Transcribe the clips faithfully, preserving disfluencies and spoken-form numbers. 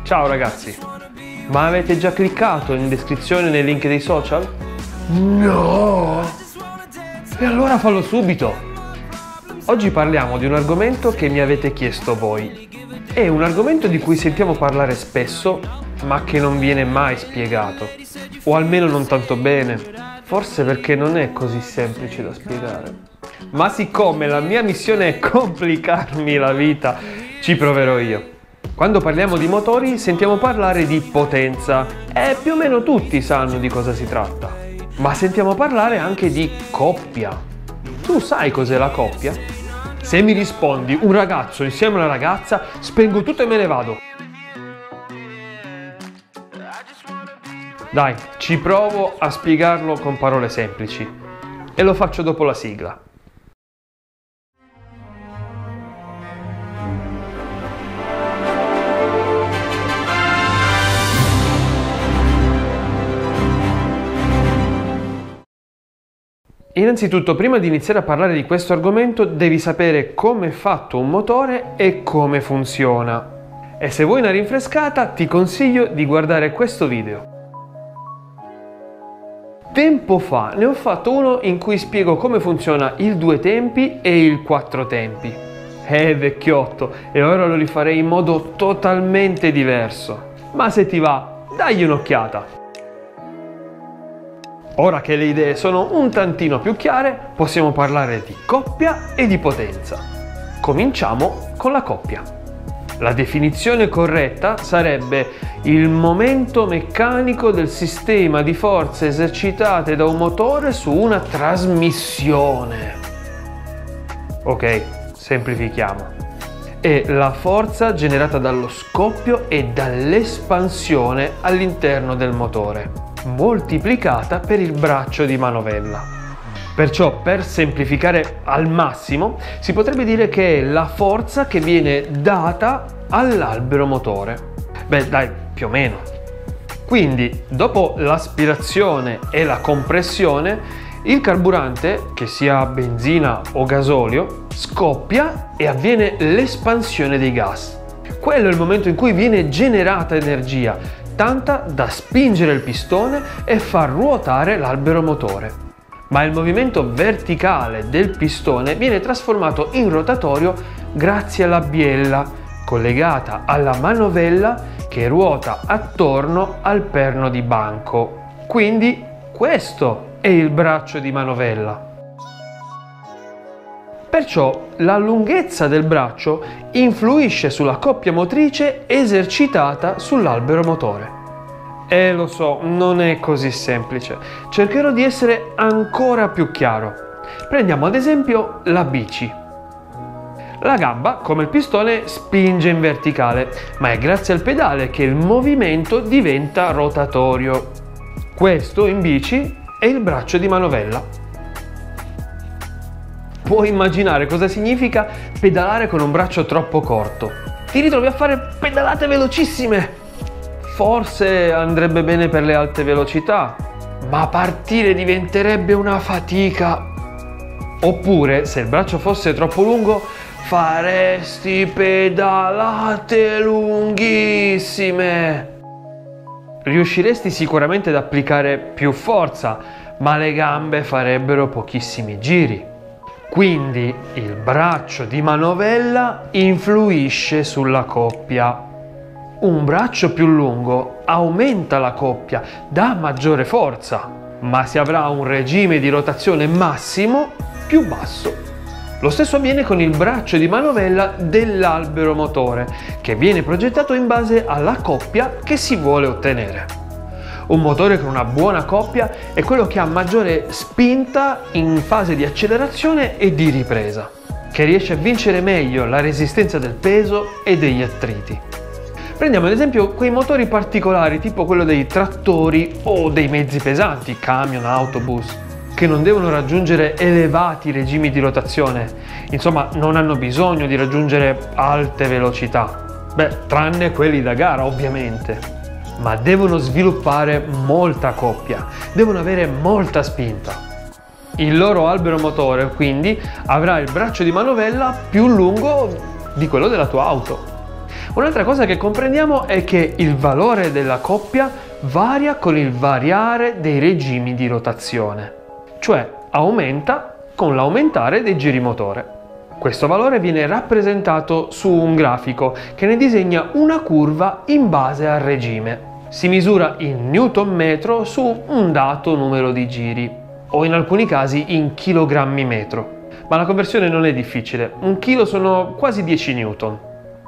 Ciao ragazzi, ma avete già cliccato in descrizione nei link dei social? No! E allora fallo subito! Oggi parliamo di un argomento che mi avete chiesto voi. È un argomento di cui sentiamo parlare spesso, ma che non viene mai spiegato. O almeno non tanto bene. Forse perché non è così semplice da spiegare. Ma siccome la mia missione è complicarmi la vita, ci proverò io. Quando parliamo di motori sentiamo parlare di potenza e più o meno tutti sanno di cosa si tratta. Ma sentiamo parlare anche di coppia. Tu sai cos'è la coppia? Se mi rispondi un ragazzo insieme a una ragazza, spengo tutto e me ne vado. Dai, ci provo a spiegarlo con parole semplici. E lo faccio dopo la sigla. Innanzitutto, prima di iniziare a parlare di questo argomento, devi sapere come è fatto un motore e come funziona. E se vuoi una rinfrescata, ti consiglio di guardare questo video. Tempo fa ne ho fatto uno in cui spiego come funziona il due tempi e il quattro tempi. Eh, vecchiotto, e ora lo rifarei in modo totalmente diverso. Ma se ti va, dagli un'occhiata. Ora che le idee sono un tantino più chiare, possiamo parlare di coppia e di potenza. Cominciamo con la coppia. La definizione corretta sarebbe il momento meccanico del sistema di forze esercitate da un motore su una trasmissione. Ok, semplifichiamo. È la forza generata dallo scoppio e dall'espansione all'interno del motore, moltiplicata per il braccio di manovella. Perciò, per semplificare al massimo, si potrebbe dire che è la forza che viene data all'albero motore. Beh, dai, più o meno. Quindi, dopo l'aspirazione e la compressione, il carburante, che sia benzina o gasolio, scoppia e avviene l'espansione dei gas. Quello è il momento in cui viene generata energia, tanta da spingere il pistone e far ruotare l'albero motore. Ma il movimento verticale del pistone viene trasformato in rotatorio grazie alla biella collegata alla manovella che ruota attorno al perno di banco. Quindi questo è il braccio di manovella. Perciò la lunghezza del braccio influisce sulla coppia motrice esercitata sull'albero motore. E lo so, non è così semplice. Cercherò di essere ancora più chiaro. Prendiamo ad esempio la bici. La gamba, come il pistone, spinge in verticale, ma è grazie al pedale che il movimento diventa rotatorio. Questo in bici è il braccio di manovella. Puoi immaginare cosa significa pedalare con un braccio troppo corto. Ti ritrovi a fare pedalate velocissime. Forse andrebbe bene per le alte velocità, ma partire diventerebbe una fatica. Oppure, se il braccio fosse troppo lungo, faresti pedalate lunghissime. Riusciresti sicuramente ad applicare più forza, ma le gambe farebbero pochissimi giri. Quindi il braccio di manovella influisce sulla coppia. Un braccio più lungo aumenta la coppia, dà maggiore forza, ma si avrà un regime di rotazione massimo più basso. Lo stesso avviene con il braccio di manovella dell'albero motore, che viene progettato in base alla coppia che si vuole ottenere. Un motore con una buona coppia è quello che ha maggiore spinta in fase di accelerazione e di ripresa, che riesce a vincere meglio la resistenza del peso e degli attriti. Prendiamo ad esempio quei motori particolari tipo quello dei trattori o dei mezzi pesanti, camion, autobus, che non devono raggiungere elevati regimi di rotazione, insomma non hanno bisogno di raggiungere alte velocità, beh, tranne quelli da gara ovviamente. Ma devono sviluppare molta coppia, devono avere molta spinta. Il loro albero motore quindi avrà il braccio di manovella più lungo di quello della tua auto. Un'altra cosa che comprendiamo è che il valore della coppia varia con il variare dei regimi di rotazione, cioè aumenta con l'aumentare dei giri motore. Questo valore viene rappresentato su un grafico che ne disegna una curva in base al regime. Si misura in newton metro su un dato numero di giri, o in alcuni casi in chilogrammi metro. Ma la conversione non è difficile, un chilo sono quasi dieci newton.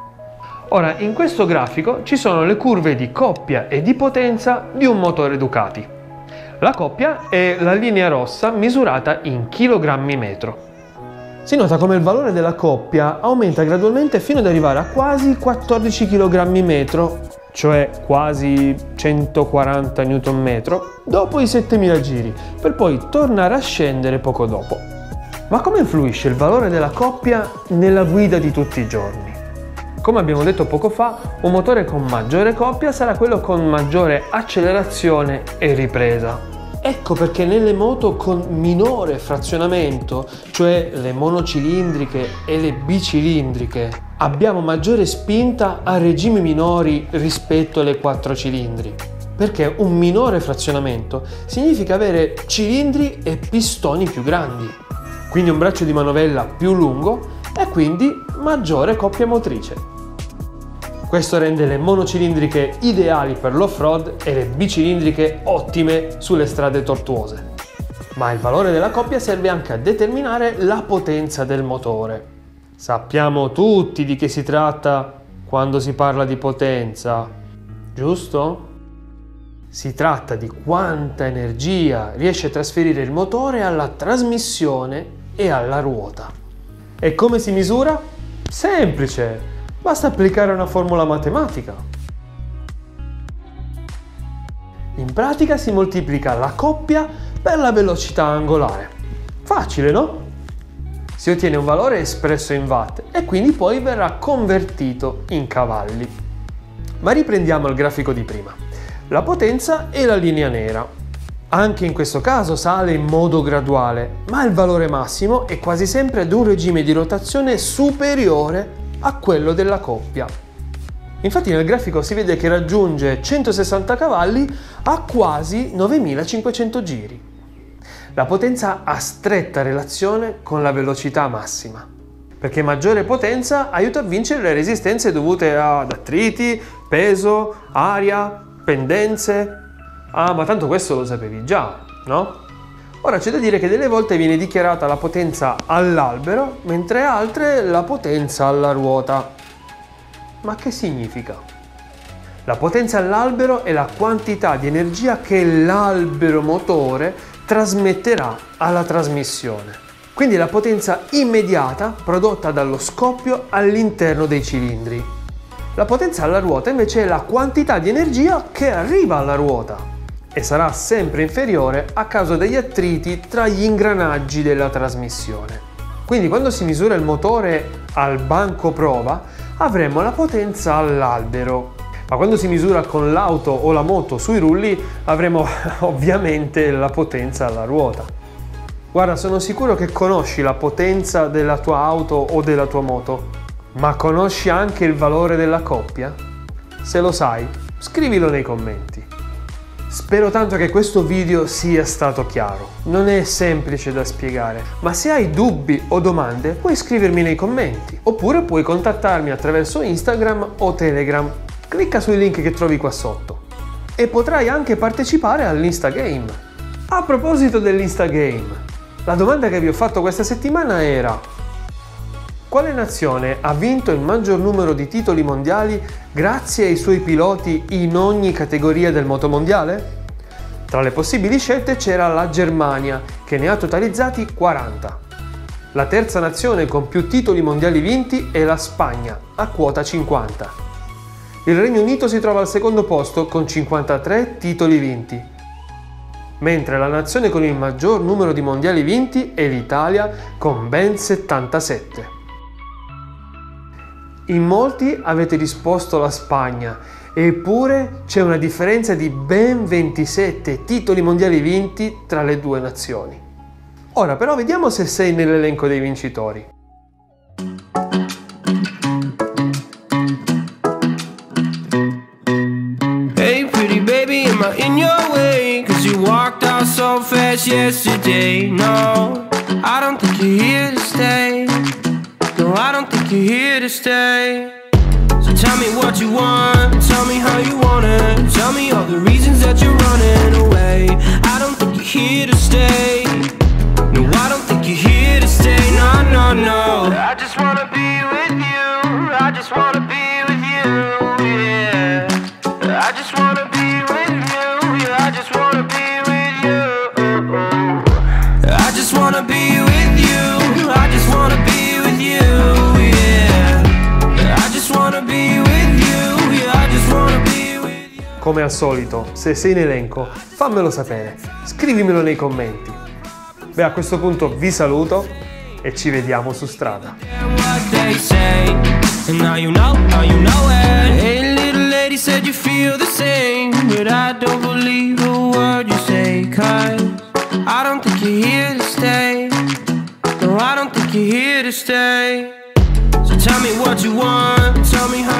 Ora, in questo grafico ci sono le curve di coppia e di potenza di un motore Ducati. La coppia è la linea rossa misurata in chilogrammi metro. Si nota come il valore della coppia aumenta gradualmente fino ad arrivare a quasi quattordici chilogrammi metro, cioè quasi centoquaranta newton metro, dopo i settemila giri, per poi tornare a scendere poco dopo. Ma come influisce il valore della coppia nella guida di tutti i giorni? Come abbiamo detto poco fa, un motore con maggiore coppia sarà quello con maggiore accelerazione e ripresa. Ecco perché nelle moto con minore frazionamento, cioè le monocilindriche e le bicilindriche, abbiamo maggiore spinta a regimi minori rispetto alle quattro cilindri. Perché un minore frazionamento significa avere cilindri e pistoni più grandi, quindi un braccio di manovella più lungo e quindi maggiore coppia motrice. Questo rende le monocilindriche ideali per l'off-road e le bicilindriche ottime sulle strade tortuose. Ma il valore della coppia serve anche a determinare la potenza del motore. Sappiamo tutti di che si tratta quando si parla di potenza, giusto? Si tratta di quanta energia riesce a trasferire il motore alla trasmissione e alla ruota. E come si misura? Semplice! Basta applicare una formula matematica. In pratica si moltiplica la coppia per la velocità angolare. Facile, no? Si ottiene un valore espresso in watt e quindi poi verrà convertito in cavalli. Ma riprendiamo il grafico di prima. La potenza è la linea nera. Anche in questo caso sale in modo graduale, ma il valore massimo è quasi sempre ad un regime di rotazione superiore a quello della coppia. Infatti nel grafico si vede che raggiunge centosessanta cavalli a quasi novemilacinquecento giri. La potenza ha stretta relazione con la velocità massima, perché maggiore potenza aiuta a vincere le resistenze dovute ad attriti, peso, aria, pendenze. Ah, ma tanto questo lo sapevi già, no? Ora c'è da dire che delle volte viene dichiarata la potenza all'albero, mentre altre la potenza alla ruota. Ma che significa? La potenza all'albero è la quantità di energia che l'albero motore trasmetterà alla trasmissione. Quindi la potenza immediata prodotta dallo scoppio all'interno dei cilindri. La potenza alla ruota invece è la quantità di energia che arriva alla ruota e sarà sempre inferiore a causa degli attriti tra gli ingranaggi della trasmissione. Quindi quando si misura il motore al banco prova avremo la potenza all'albero, ma quando si misura con l'auto o la moto sui rulli avremo ovviamente la potenza alla ruota. Guarda, sono sicuro che conosci la potenza della tua auto o della tua moto, ma conosci anche il valore della coppia? Se lo sai, scrivilo nei commenti. Spero tanto che questo video sia stato chiaro. Non è semplice da spiegare, ma se hai dubbi o domande puoi scrivermi nei commenti, oppure puoi contattarmi attraverso Instagram o Telegram. Clicca sui link che trovi qua sotto. E potrai anche partecipare all'Instagame. A proposito dell'Instagame, la domanda che vi ho fatto questa settimana era: quale nazione ha vinto il maggior numero di titoli mondiali grazie ai suoi piloti in ogni categoria del motomondiale? Tra le possibili scelte c'era la Germania, che ne ha totalizzati quaranta. La terza nazione con più titoli mondiali vinti è la Spagna, a quota cinquanta. Il Regno Unito si trova al secondo posto con cinquantatré titoli vinti, mentre la nazione con il maggior numero di mondiali vinti è l'Italia con ben settantasette. In molti avete risposto la Spagna, eppure c'è una differenza di ben ventisette titoli mondiali vinti tra le due nazioni. Ora però vediamo se sei nell'elenco dei vincitori. am I in your way? Cause you walked out so fast yesterday. No, I don't think you're here to stay. No, I don't think you're here to stay. So tell me what you want, tell me how you want it. Tell me all the reasons that you're running away. I don't think you're here to stay. No, I don't think you're here to stay. No, no, no. I just wanna be with you. I just wanna be with you, yeah. I just wanna be with you. Yeah, I just wanna be with you. I just wanna be with you. I just wanna be with you, yeah. I just wanna be with you. Yeah, I just wanna be with you. Come al solito, se sei in elenco, fammelo sapere. Scrivimelo nei commenti. Beh, a questo punto vi saluto e ci vediamo su strada. And now you know, now you know it. Hey, little lady said you feel the same, but I don't believe a word you say. Cause I don't think you're here to stay. No, I don't think you're here to stay. So tell me what you want, tell me how